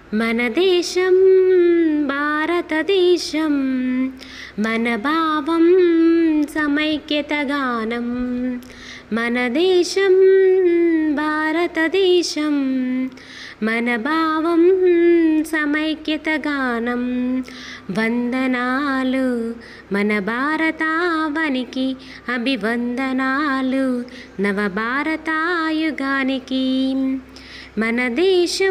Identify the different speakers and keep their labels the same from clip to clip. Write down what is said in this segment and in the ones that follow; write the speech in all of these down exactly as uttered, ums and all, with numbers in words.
Speaker 1: మన దేశం భారతదేశం, మన భావం సమైక్యత గానం. మన దేశం భారతదేశం, మన భావం సమైక్యత గానం. వందనాలు మన భారతావనికి, అభివందనాలు నవభారతాయుగానికి. మన దేశం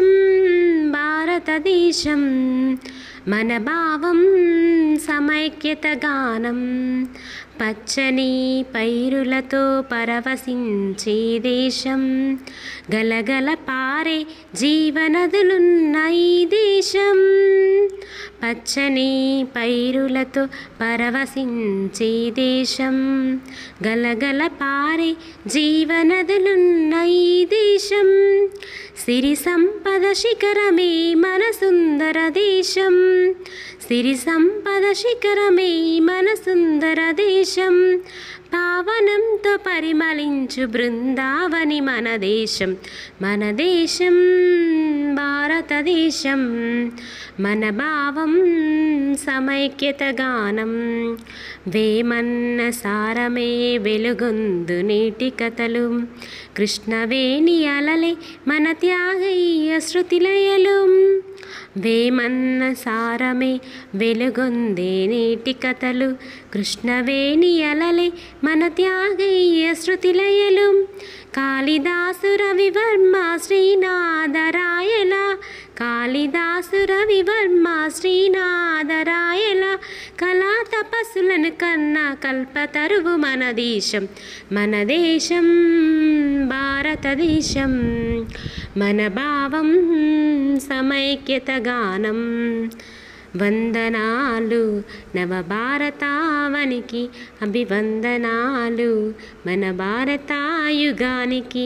Speaker 1: భారతదేశం, మన భావం సమైక్యత గానం. పచ్చని పైరులతో పరవశించే దేశం, గలగల పారే జీవనదులున్న ఈ దేశం. పచ్చని పైరులతో పరవశించే దేశం, గలగల పారే జీవనదులున్న ఈ దేశం. సిరి సంపద శిఖరమే మన సుందర దేశం, సిరి సంపద శిఖరమే మన సుందర దేశం. పావనంతో పరిమళించు బృందావని మన దేశం. మన దేశం భారతదేశం, మన భావం సమైక్యత గానం. వేమన్న సారమే వెలుగొందు నీటి కథలు, కృష్ణవేణి అలలే మన త్యాగయ్య శృతిలయలు. వేమన్న సారమే వెలుగొందే నీటి కథలు, కృష్ణవేణి అలలే మన త్యాగయ్య శృతిలయలు. కాళిదాసు రవివర్మ శ్రీనాథరాయల, కాళిదాసు రవివర్మ శ్రీనాథరాయల కళా తపస్సులను కన్నా కల్పతరువు మన దేశం. మన దేశం భారతదేశం, మన భావం సమైక్యత గానం. వందనాలు నవభారతావనికి, అభివందనాలు మన భారతాయుగానికి.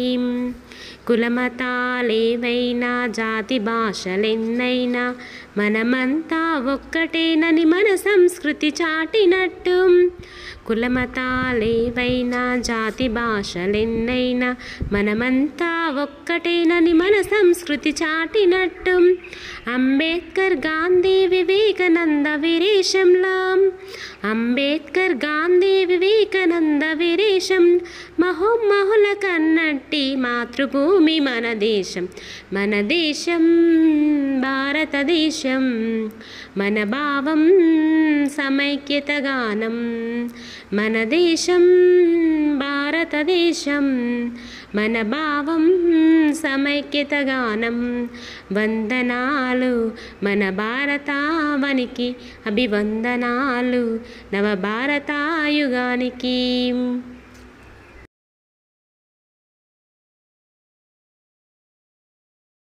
Speaker 1: కులమతాలేవైనా జాతి భాషలెన్నైనా మనమంతా ఒక్కటేనని మన సంస్కృతి చాటినట్టు. కులమతాలేవైనా జాతి భాషలెన్నైనా మనమంతా ఒక్కటేనని మన సంస్కృతి చాటినట్టు. అంబేద్కర్ గాంధీ వివేకానంద వీరేశంలా, అంబేద్కర్ గాంధీ వివేకానంద వీరేశం మహోమహుల కన్నట్టి మాతృభూమి మన దేశం. మన దేశం భారతదేశం, మన భావం సమైక్యత గానం. మన దేశం భారతదేశం, మన భావం సమైక్యత గానం. వందనాలు మన భారతావనికి, అభివందనాలు నవభారతాయుగానికి.